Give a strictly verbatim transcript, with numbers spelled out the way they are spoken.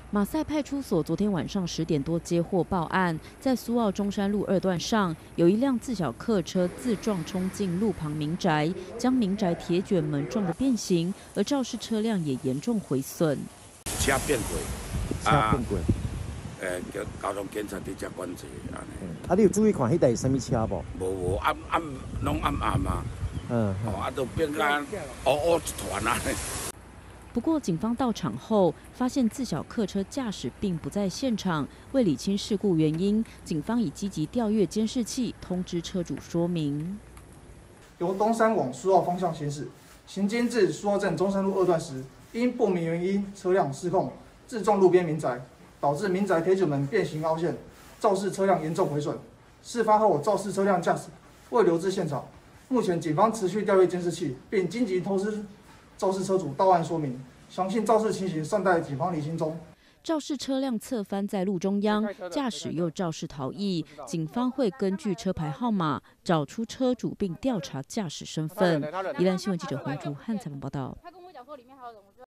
马赛派出所昨天晚上十点多接获报案，在苏澳中山路二段上有一辆自小客车自撞冲进路旁民宅，将民宅铁卷门撞得变形，而肇事车辆也严重毁损。 车变轨， 车变轨， 诶，交交通警察伫遮管制安尼。 啊，你有注意看迄台什么车无？ 无无暗暗拢暗暗嘛， 嗯， 哦，啊，都变甲乌乌一团啊。 不过，警方到场后发现自小客车驾驶并不在现场，为理清事故原因，警方已积极调阅监视器，通知车主说明。 由东山往苏澳方向行驶，行经至苏澳镇中山路二段时，因不明原因车辆失控，自撞路边民宅，导致民宅铁卷门变形凹陷，肇事车辆严重毁损。事发后，肇事车辆驾驶未留至现场。目前，警方持续调阅监视器，并积极通知肇事车主到案说明，详细肇事情形尚待警方厘清中。 肇事车辆侧翻在路中央，驾驶又肇事逃逸，警方会根据车牌号码找出车主并调查驾驶身份。宜兰新闻记者洪竹汉采访报道。